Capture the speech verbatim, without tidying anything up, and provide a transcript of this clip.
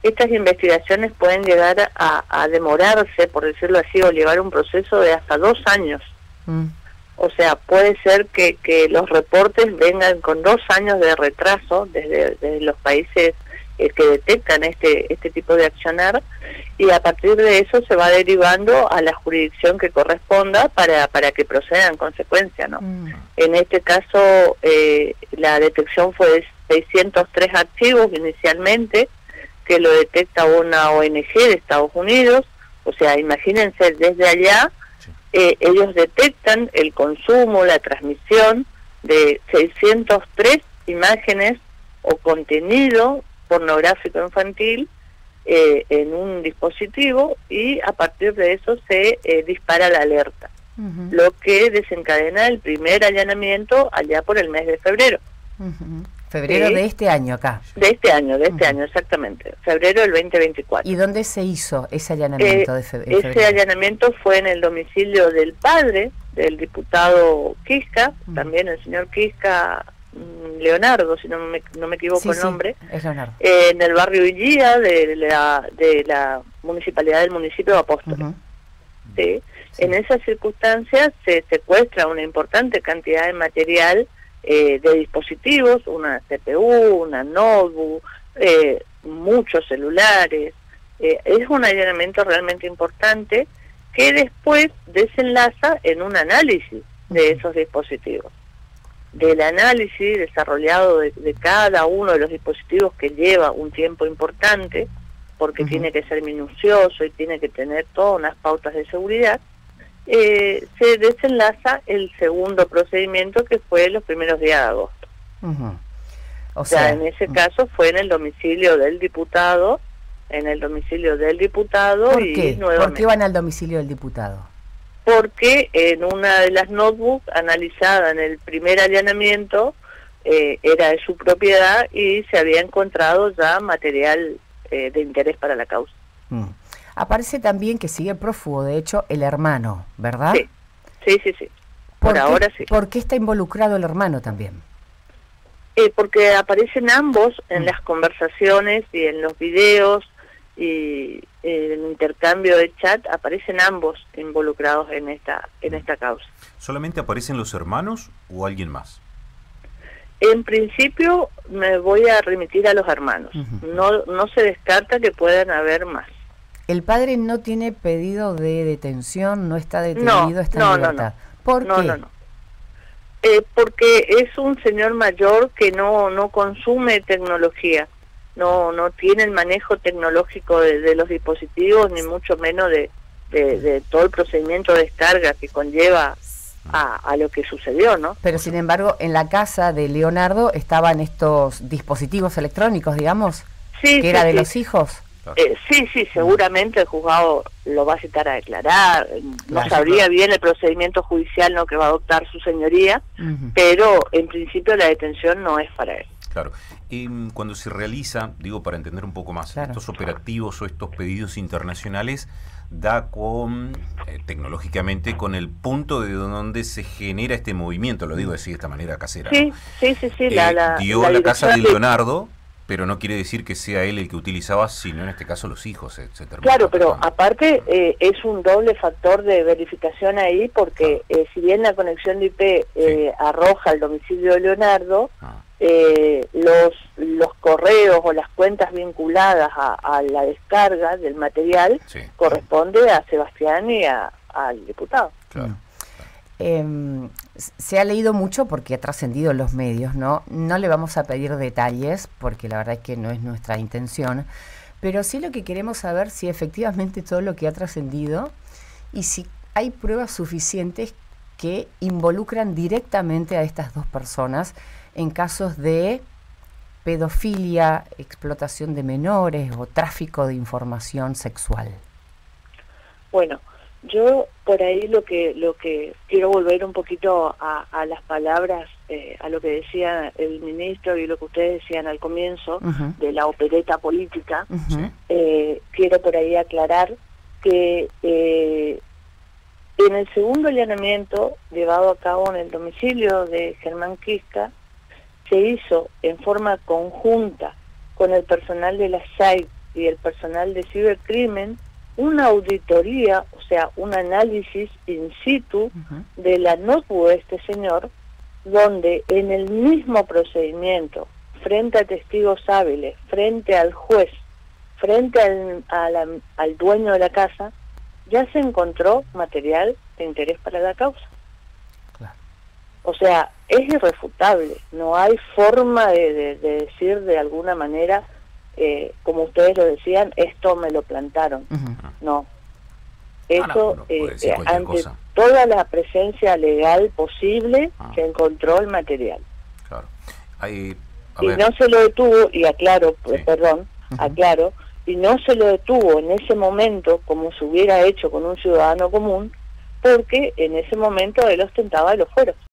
estas investigaciones pueden llegar a, a demorarse, por decirlo así, o llevar un proceso de hasta dos años. Mm. O sea, puede ser que, que los reportes vengan con dos años de retraso desde, desde los países eh, que detectan este este tipo de accionar, y a partir de eso se va derivando a la jurisdicción que corresponda para para que proceda en consecuencia, ¿no? Mm. En este caso, eh, la detección fue de seiscientos tres archivos inicialmente, que lo detecta una O N G de Estados Unidos. O sea, imagínense, desde allá eh, ellos detectan el consumo, la transmisión de seiscientos tres imágenes o contenido pornográfico infantil eh, en un dispositivo, y a partir de eso se eh, dispara la alerta, uh-huh. lo que desencadena el primer allanamiento allá por el mes de febrero. Uh-huh. Febrero ¿Sí? de este año acá. De este año, de este uh-huh. año, exactamente. Febrero del veinte veinticuatro. ¿Y dónde se hizo ese allanamiento eh, de febrero? Ese allanamiento fue en el domicilio del padre del diputado Quisca, uh-huh. también el señor Quisca, Leonardo, si no me, no me equivoco sí, el nombre, sí, es Leonardo. Eh, en el barrio Illía de la, de la municipalidad del municipio de Apóstoles. Uh-huh. ¿Sí? Sí. En esas circunstancias se secuestra una importante cantidad de material eh, de dispositivos, una C P U, una notebook, eh, muchos celulares. Eh, es un allanamiento realmente importante que después desenlaza en un análisis de esos dispositivos. Del análisis desarrollado de, de cada uno de los dispositivos, que lleva un tiempo importante, porque uh-huh. tiene que ser minucioso y tiene que tener todas unas pautas de seguridad, eh, se desenlaza el segundo procedimiento, que fue los primeros días de agosto. Uh-huh. O sea, o sea, en ese uh-huh. caso fue en el domicilio del diputado, en el domicilio del diputado ¿Por y qué? nuevamente. ¿Por qué van al domicilio del diputado? Porque en una de las notebooks analizada en el primer allanamiento eh, era de su propiedad y se había encontrado ya material eh, de interés para la causa. Mm. Aparece también que sigue prófugo, de hecho, el hermano, ¿verdad? Sí, sí, sí, sí. Por, ¿Por ahora qué, sí. ¿Por qué está involucrado el hermano también? Eh, porque aparecen ambos en mm. las conversaciones y en los videos, y eh, en el intercambio de chat aparecen ambos involucrados en esta en esta causa. ¿Solamente aparecen los hermanos o alguien más? En principio me voy a remitir a los hermanos. Uh-huh. No no se descarta que puedan haber más. El padre no tiene pedido de detención, no está detenido, no, está no, en libertad. No, no. ¿Por no, qué? No, no. Eh, porque es un señor mayor que no no consume tecnología. No no tiene el manejo tecnológico de, de los dispositivos, ni mucho menos de, de, de todo el procedimiento de descarga que conlleva a, a lo que sucedió, ¿no? Pero sin embargo, en la casa de Leonardo estaban estos dispositivos electrónicos, digamos, sí, que sí, era de sí. los hijos. Eh, sí, sí, seguramente el juzgado lo va a citar a declarar. No claro, sabría claro. bien el procedimiento judicial no que va a adoptar su señoría, uh-huh. pero en principio la detención no es para él. Claro. Y cuando se realiza, digo para entender un poco más, claro. estos operativos o estos pedidos internacionales, da con, eh, tecnológicamente, con el punto de donde se genera este movimiento, lo digo así de esta manera casera. Sí, ¿no? sí, sí, sí. Eh, la, la, dio la, la casa de Leonardo, pero no quiere decir que sea él el que utilizaba, sino en este caso los hijos. Se, se claro, pero aparte eh, es un doble factor de verificación ahí, porque ah. eh, si bien la conexión de I P eh, sí. arroja el domicilio de Leonardo, ah. eh, los los correos o las cuentas vinculadas a, a la descarga del material sí. corresponde a Sebastián y a, al diputado. Claro. Mm. Eh, se ha leído mucho porque ha trascendido en los medios, ¿no? No le vamos a pedir detalles porque la verdad es que no es nuestra intención, pero sí lo que queremos saber si efectivamente todo lo que ha trascendido y si hay pruebas suficientes que involucran directamente a estas dos personas en casos de pedofilia, explotación de menores o tráfico de información sexual. Bueno, yo por ahí lo que lo que quiero volver un poquito a, a las palabras, eh, a lo que decía el ministro y lo que ustedes decían al comienzo uh-huh. de la opereta política. Uh-huh. eh, quiero por ahí aclarar que eh, en el segundo allanamiento llevado a cabo en el domicilio de Germán Quisca se hizo en forma conjunta con el personal de la S A I y el personal de cibercrimen una auditoría, o sea, un análisis in situ uh-huh. de la notebook de este señor, donde en el mismo procedimiento, frente a testigos hábiles, frente al juez, frente al, a la, al dueño de la casa, ya se encontró material de interés para la causa. Claro. O sea, es irrefutable, no hay forma de, de, de decir de alguna manera, eh, como ustedes lo decían, esto me lo plantaron. Uh-huh. No. Eso, ah, no, no eh, eh, ante cosa. toda la presencia legal posible, ah. se encontró el material. Claro. Hay, y ver. no se lo detuvo, y aclaro, sí. perdón, uh-huh. aclaro, y no se lo detuvo en ese momento como se hubiera hecho con un ciudadano común, porque en ese momento él ostentaba los fueros.